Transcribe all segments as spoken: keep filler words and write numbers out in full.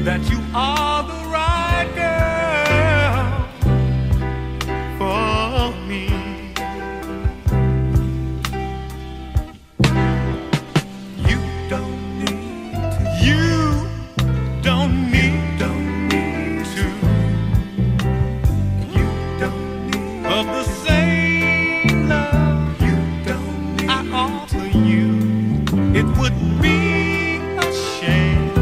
that you are the right girl for me. You don't need to. You don't need, don't need to. You don't need of the same love you don't need I offer you. It would be a shame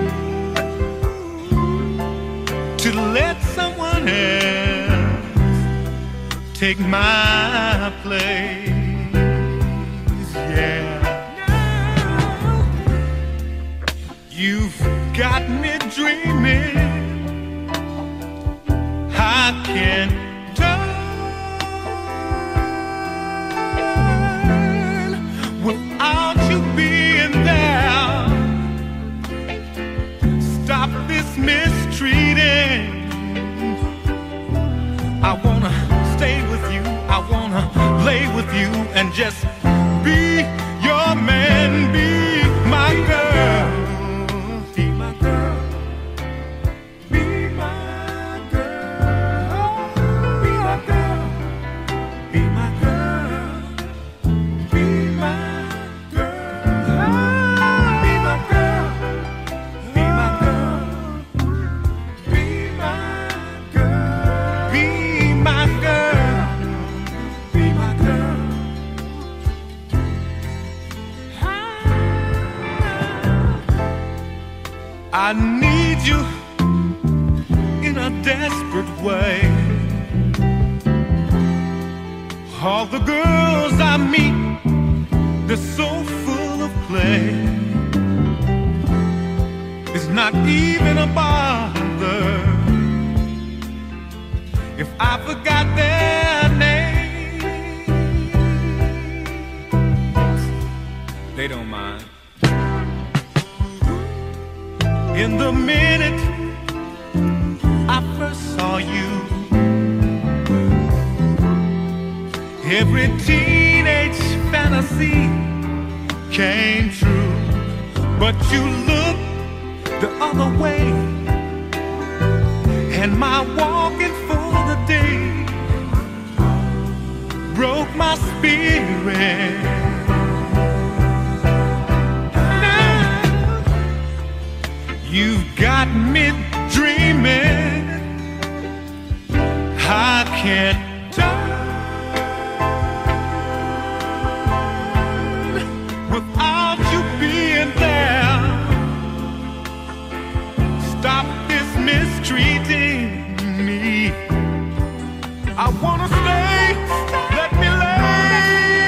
to let someone else take my place. Yeah, you've got me dreaming. I can't turn without you being there. Stop this mistreating. I wanna stay with you, I wanna lay with you and just be your man, be my girl. Be my girl. Be my girl. Be my girl. Be my girl. Be my girl. Be my girl. Be my girl. Be my girl. Be my girl. Be my girl. I need you in a desperate way. All the girls I meet, they're so full of play. It's not even a bother if I forgot their names. They don't mind. In the minute I first saw you, every teenage fantasy came true. But you looked the other way, and my walking for the day broke my spirit. You've got me dreaming. I can't turn without you being there. Stop this mistreating me. I wanna stay, let me lay,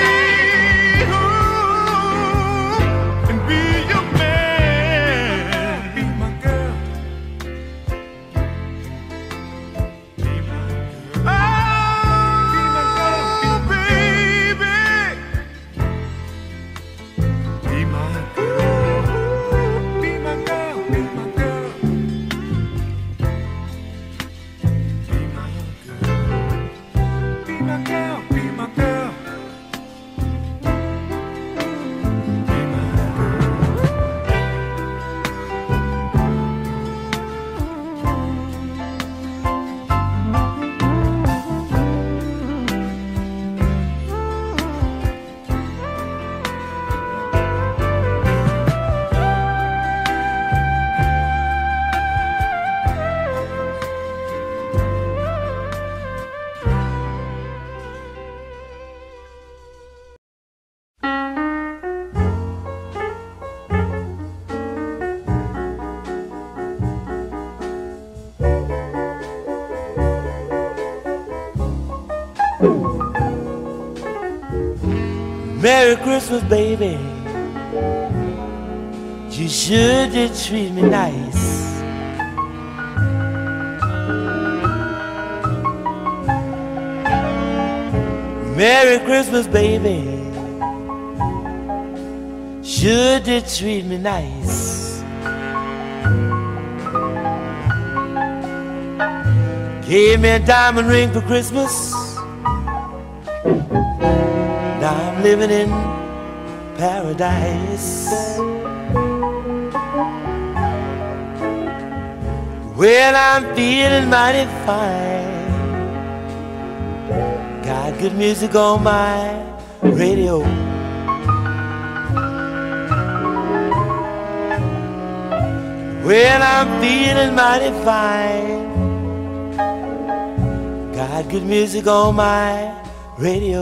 ooh, and be your man. Be my girl. Be my girl. Oh, be my girl, baby. Be my girl. Be my girl. Be my girl. Be my girl. Be my girl. Be my girl. Be my Merry Christmas, baby. You sure did treat me nice. Merry Christmas, baby. Sure did treat me nice. Gave me a diamond ring for Christmas. Now I'm living in paradise. Well, I'm feeling mighty fine. Got good music on my radio. Well, I'm feeling mighty fine. Got good music on my radio.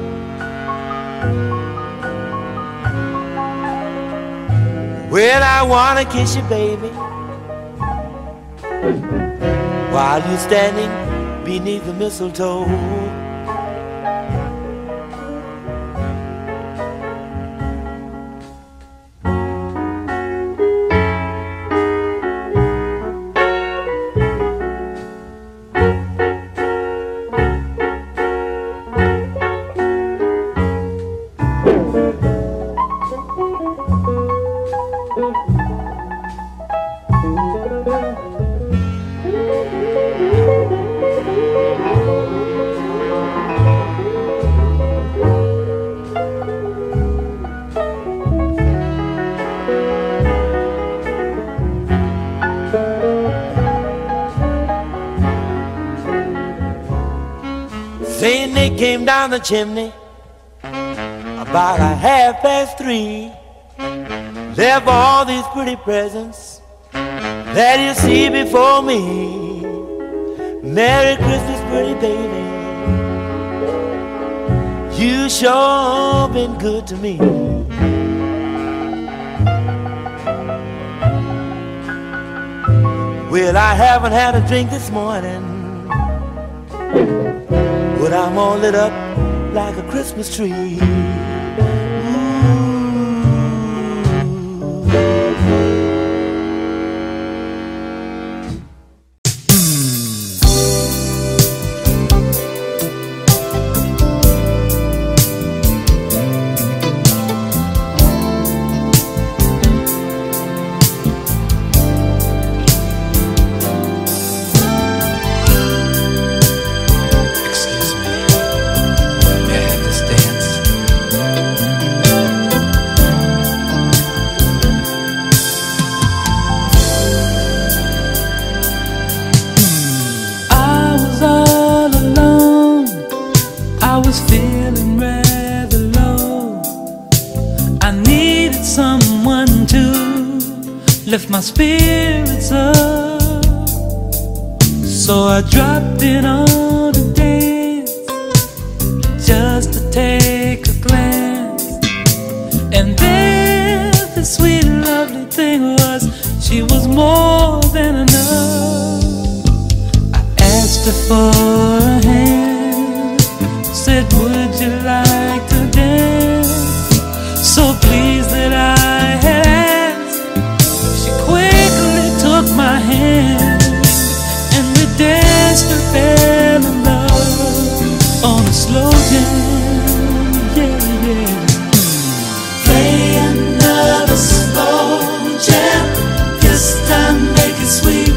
Well, I wanna kiss you, baby, while you're standing beneath the mistletoe. Saying they came down the chimney about a half past three. Left all these pretty presents that you see before me. Merry Christmas, pretty baby, you sure been good to me. Well, I haven't had a drink this morning, but I'm all lit up like a Christmas tree. Lift my spirits up, so I dropped in on a dance just to take a glance. And there the sweet lovely thing was, she was more than enough. I asked her for a hand, said would you like to dance? So pleased that I had my hand, and we danced and fell in love on a slow jam, yeah, yeah. Play another slow jam, this time make it sweet.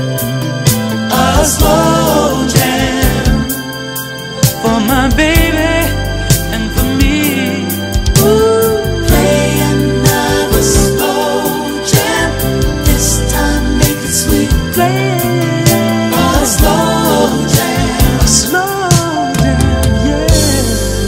A slow jam for my baby and for me. Ooh. Play another slow jam, this time make it sweet. Play a slow jam, a slow jam, yeah.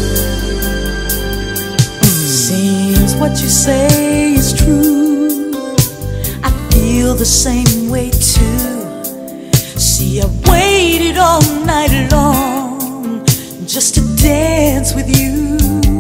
Seems what you say is true, I feel the same way too. See, I waited all night long just to dance with you.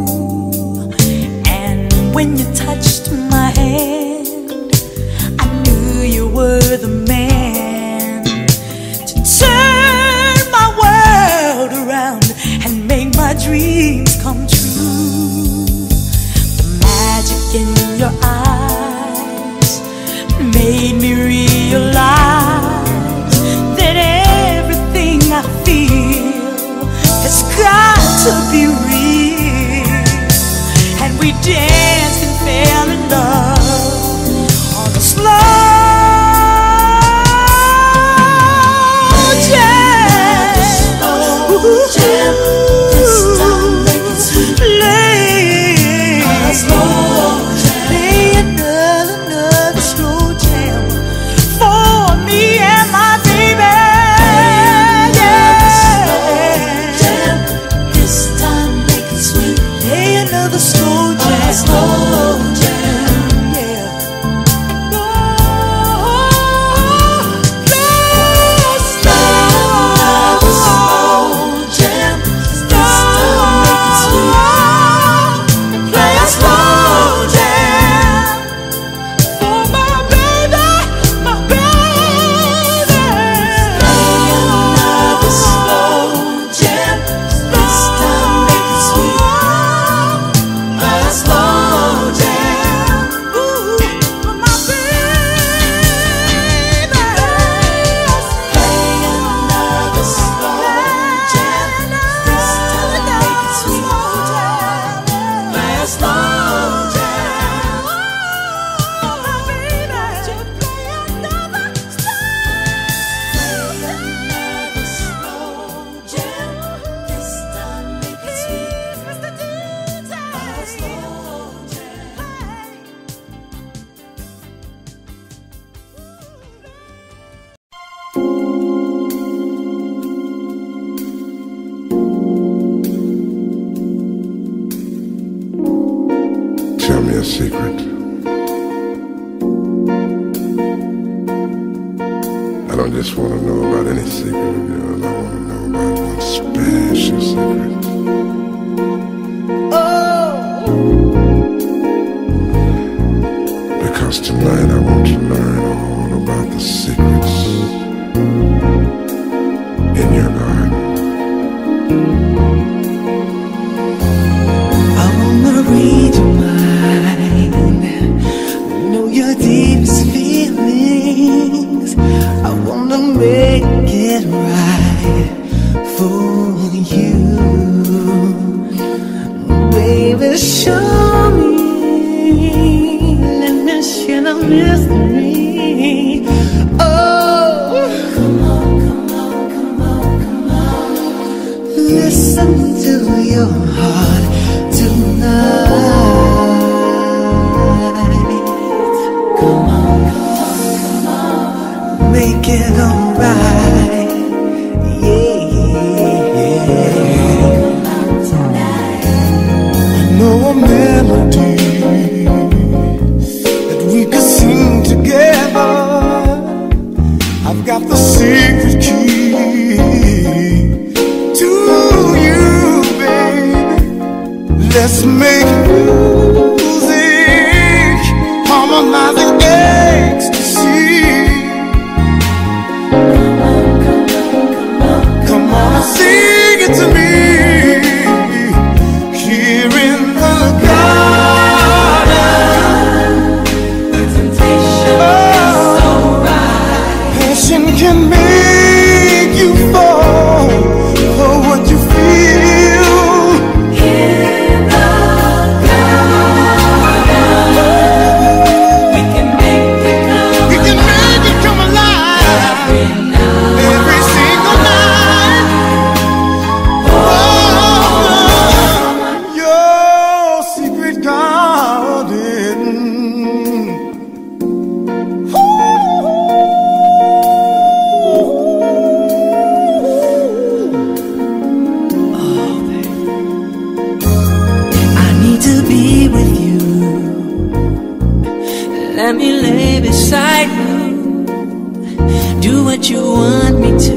And when you touched my hand, I knew you were the man to turn my world around and make my dreams come true. The magic in your eyes made me realize that everything I feel has got to be real. And we danced and fell in love on the slow jam. Slow jam, this time make it sweet. Play a slow jam, play another, another slow jam for me and my secret. I don't just want to know about any secret of yours. I want to know about one special secret. Oh. Because tonight I want to learn all about the secrets in your garden. I wanna read your mind, know your deepest feelings. I wanna make it right for you. Baby, show me, let me share the mystery. Oh, come on, come on, come on, come on. Listen to your heart tonight. Come on, come on, come on. Make it alright. A melody that we could sing together. I've got the secret key to you, baby. Let's make music, harmonizing ecstasy. Come on and sing it to me. Here in the garden, the temptation is so right. Passion can make you fall for what you feel. In the garden, we can make it come alive. We can make it come alive every night, every single night. Oh, your secret garden. I need to be with you. Let me lay beside you. Do what you want me to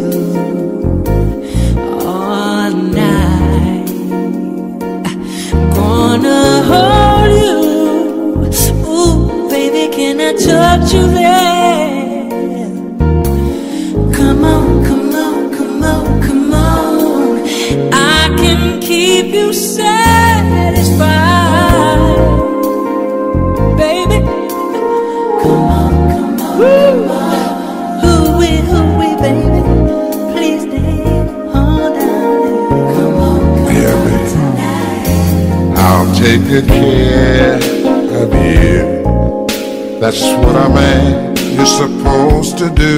all night. I'm gonna hold you. Ooh, baby, can I touch you there? Come on, come on, come on, come on. I can keep you satisfied, baby. Come on, come on, come on. Hooey, hooey, baby. Please stay on down. Come on, come Yeah, on baby. tonight. I'll take good care of you. That's what a man is supposed to do.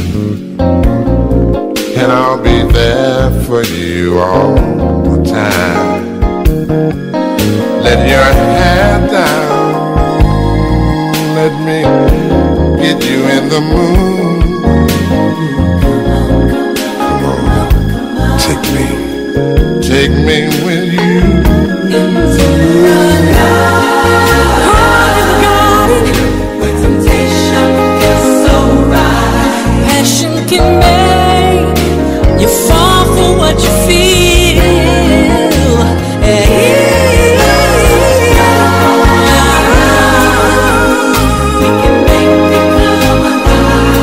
And I'll be there for you all the time. Let your hair down. Let me get you in the mood. Come on, take me, take me with you. Passion can make you fall for what you feel. We can make it come alive.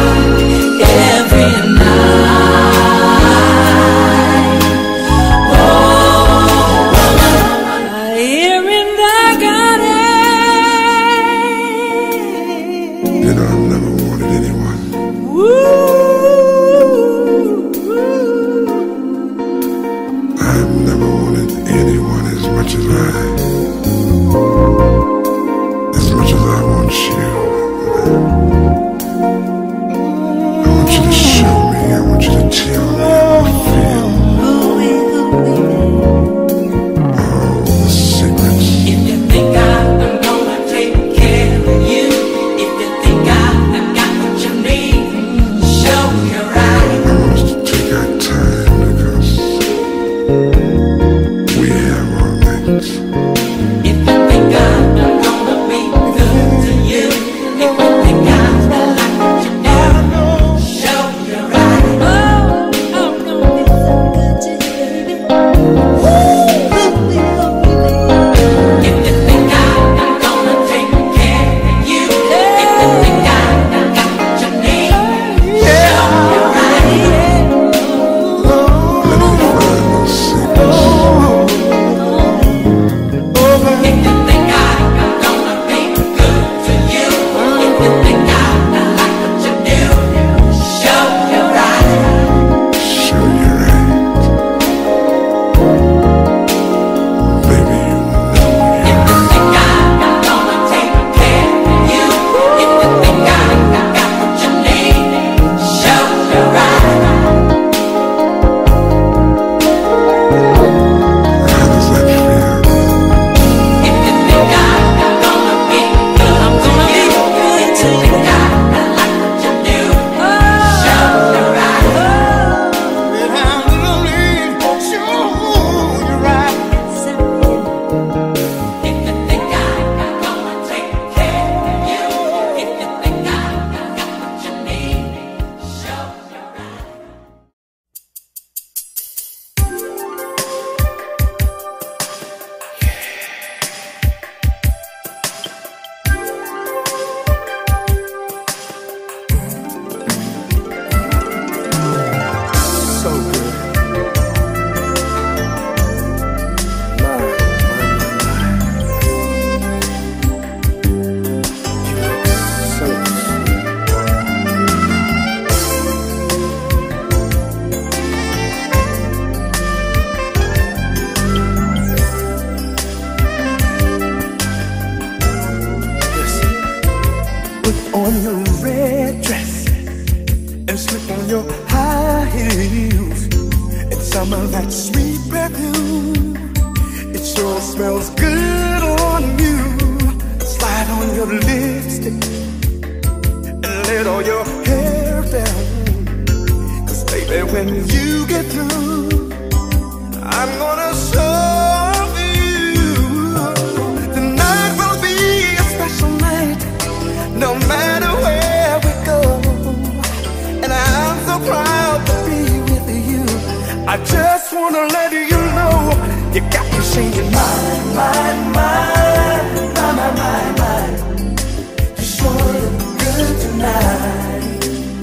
your high heels and some of that sweet perfume. It sure smells good on you. Slide on your lipstick and let all your hair down. Cause baby, when you get through, I'm gonna show you. Tonight will be a special night, no matter where we go. And I'm so proud to be with you. I just wanna let you know, you got me singing mine, mine, mine, mine, mine, mine, mine. You sure look good tonight,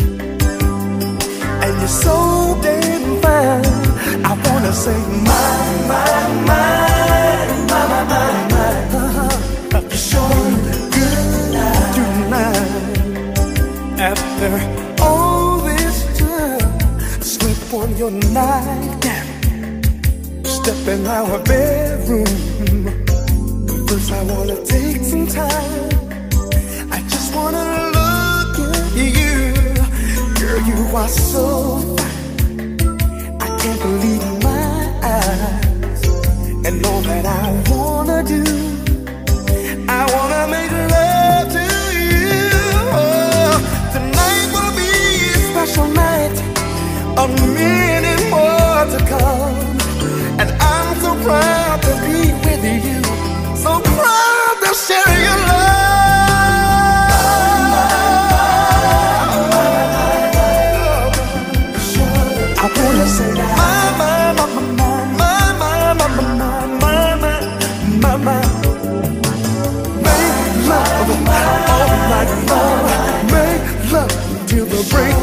and you're so damn fine. I wanna say mine, mine, mine, mine, mine, mine, mine. Uh-huh. You sure look good tonight, tonight. After all this time, slip on your nightgown, step in our bedroom. First I wanna take some time, I just wanna look at you. Girl, you are so fine, I can't believe my eyes. And all that I wanna do, I wanna make love to you. Oh, tonight will be a special night, a minute more to come. And I'm so proud to be with you, so proud to share your love. I wanna say my, my, my, my, my, my, my, my, my, my, my. Make love all night long, make love till the break